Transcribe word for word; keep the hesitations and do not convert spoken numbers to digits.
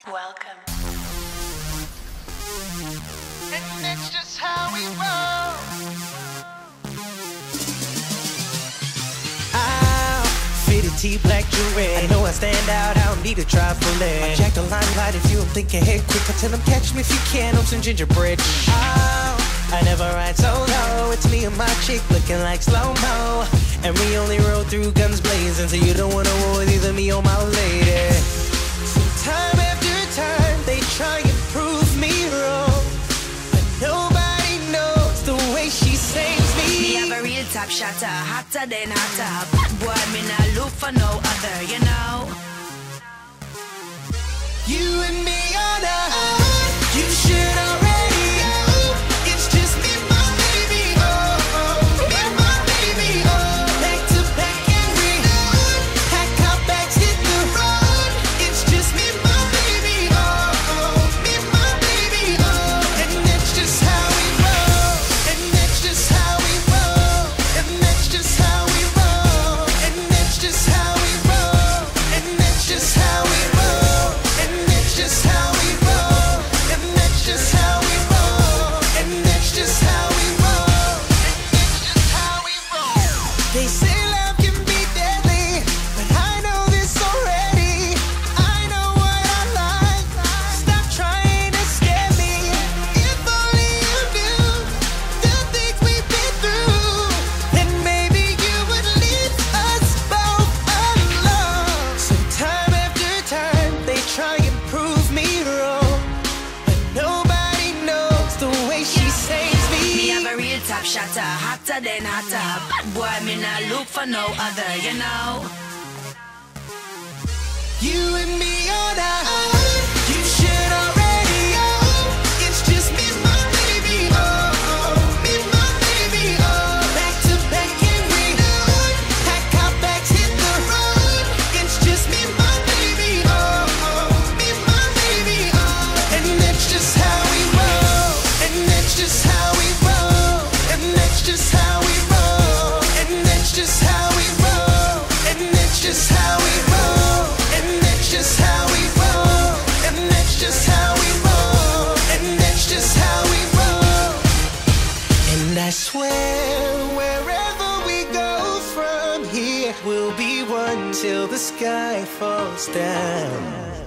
Welcome. And that's just how we roll. I'll fit a T black jewelry. I know I stand out, I don't need to try for it. I jack the limelight if you don't think ahead quick. I tell them catch me if you can on some gingerbread. Oh, I never ride solo. It's me and my chick looking like slow-mo. And we only roll through guns blazing, so you don't wanna war with either me or my lady. So time after time they try and prove me wrong, but nobody knows the way she saves me. Me have a real top shotter, hotter than hotter. Bad boy, me not look for no other, you know. You and me on a high, you should already know. It's just me, my baby, oh, oh, me, my baby, oh. Back to back and we pack our bags, hit the road. It's just me, my baby, oh, oh, me, my baby, oh. And that's just how we roll. And that's just how we roll. And that's just how we roll. And that's just how we roll. And that's just how we roll. And that's just how we roll. And that's just how we roll. And that's just how we roll. And that's just how we roll. They say love can be deadly, but I know this already. I know what I like. Stop trying to scare me. If only you knew the things we've been through, then maybe you would leave us both alone. So time after time they try and prove me wrong, but nobody knows the way she saves Me me. have a real top shotter, hotter than hotter. Bad boy, me not look for no other, you know. You and me on a high, you should already know. It's just me, my baby, oh, oh, me, my baby, oh. Back to back and we pack our bags, hit the road. It's just me, my baby, oh, oh, me, my baby, oh. And that's just how we roll. And that's just how we roll. And that's just how we roll. And that's just how we roll. And that's just how we roll. And that's just how we roll. And that's just how we roll. And that's just how we roll. And I swear wherever we go from here, we'll be one till the sky falls down.